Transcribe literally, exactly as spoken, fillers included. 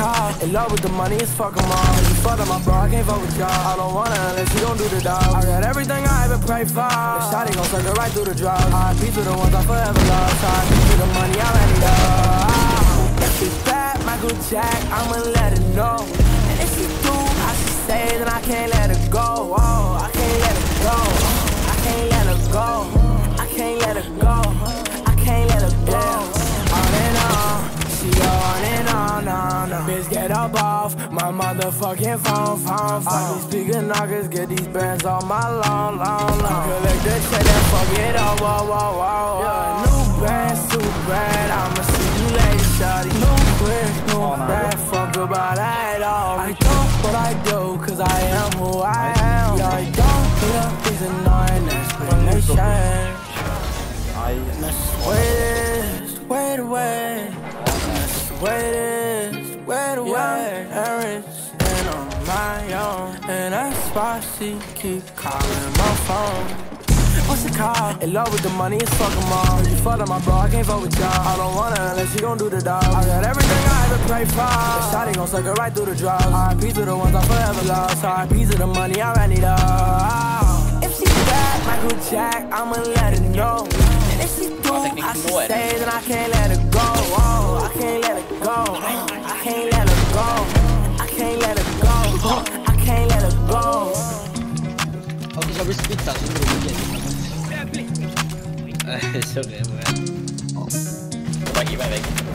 call? In love with the money, it's fuck 'em all. If you fuck up my bro, I can't fuck with y'all. I don't wanna unless you don't do the dog. I got everything I ever prayed for. The shawty gon' suck it right through the drugs. R I P to the ones I forever lost. R I P to the money I ran it up. If it's bad, Michael Jack, I'ma let it know. And if she do, I should say that I can't let her go. Oh, I can't let her go. I can't let her go. I can't let her go. I can't let her go. On and on, she go on and on, on, on. Bitch, get up off my motherfucking phone, phone, phone. All these speaker knockers, get these bands on my lawn, lawn, lawn. Collect the check and fuck it up, whoa, whoa, whoa. Yeah, new brand, super brand, I'ma see you later, shawty. New brand, new brand, fuck about that all. I do what I do, cause I am who I am. Yeah, I don't put up these annoying explanations. And that's the way it is, way the way. That's the way it is, way the way. Parents and on my own. And that's why she keep calling my phone. What's it called? In love with the money, it's fuck 'em all. If you fuck up my bro, I can't fuck with y'all. I don't wanna unless you gon' do the dog. I got everything I ever prayed for. The shawty gon' suck it right through the drugs. R I P to the ones I forever lost. R I P to the money I ran it up. If she bad, Michael Jack, I'ma let her know. And if she do, I should say that I can't let her go. Oh, I can't let her go. I can't let her go. I can't let her go. I can't let her go. Aku sampai speed tak sungguh begini. Eh, sorry, man. Bagi bagi.